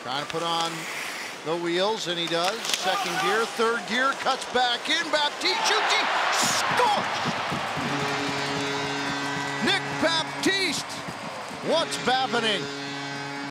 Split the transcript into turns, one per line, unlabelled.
Trying to put on the wheels, and he does. Second gear, third gear, cuts back in. Baptiste shoots, he scores! Nick Baptiste, what's happening?